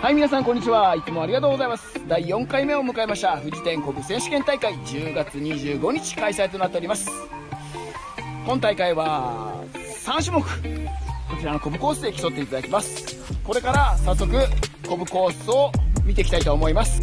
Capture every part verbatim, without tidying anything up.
はい、皆さんこんにちは。いつもありがとうございます。だいよんかいめを迎えました富士天こぶ選手権大会、じゅうがつにじゅうごにち開催となっております。今大会はさんしゅもく、こちらのこぶコースで競っていただきます。これから早速こぶコースを見ていきたいと思います。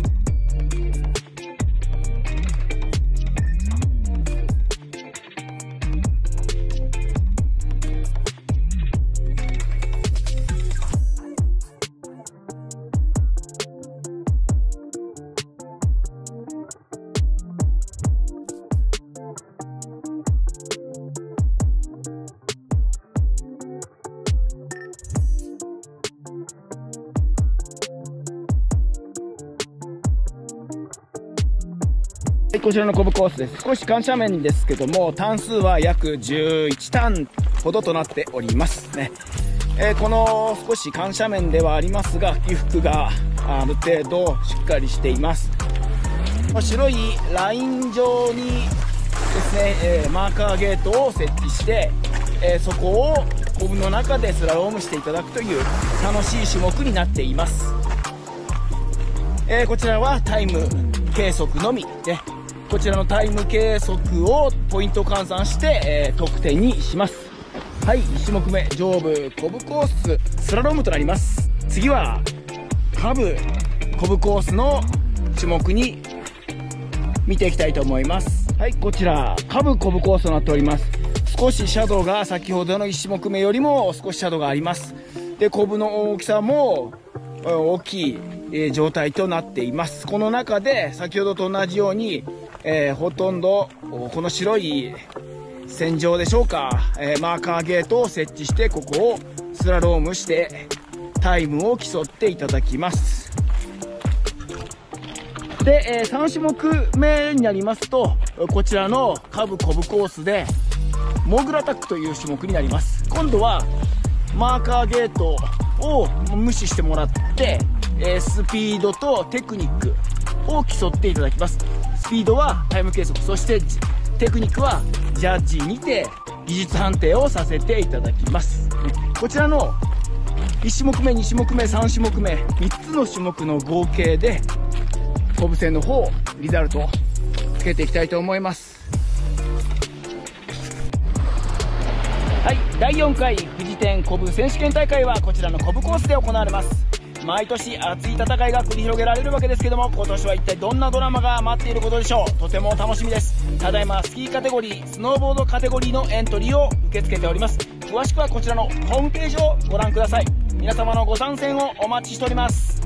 こちらのこぶコースです。少し緩斜面ですけども、単数は約じゅういちターンほどとなっておりますね。えー、この少し緩斜面ではありますが、起伏がある程度しっかりしています。白いライン上にですね、えー、マーカーゲートを設置して、えー、そこをこぶの中でスラロームしていただくという楽しい種目になっています。えー、こちらはタイム計測のみで、こちらのタイム計測をポイント換算して、えー、得点にします。はい、いち種目め、上部こぶコーススラロームとなります。次は下部こぶコースの種目に見ていきたいと思います。はい、こちら下部こぶコースとなっております。少しシャドウが先ほどのいち種目目よりも少しシャドウがあります。で、こぶの大きさも大きい状態となっています。この中で先ほどと同じように、えー、ほとんどこの白い線上でしょうか、えー、マーカーゲートを設置してここをスラロームしてタイムを競っていただきます。で、えー、さん種目目になりますと、こちらの下部こぶコースでモグラタックという種目になります。今度はマーカーゲートを無視してもらって、えー、スピードとテクニックを競っていただきます。スピードはタイム計測、そしてテクニックはジャッジにて技術判定をさせていただきます。こちらのいち種目目、に種目目、さん種目目、みっつの種目の合計でこぶ戦の方リザルトをつけていきたいと思います。はい、だいよんかい富士天こぶ選手権大会はこちらのこぶコースで行われます。毎年熱い戦いが繰り広げられるわけですけども、今年は一体どんなドラマが待っていることでしょう。とても楽しみです。ただいまスキーカテゴリー、スノーボードカテゴリーのエントリーを受け付けております。詳しくはこちらのホームページをご覧ください。皆様のご参戦をお待ちしております。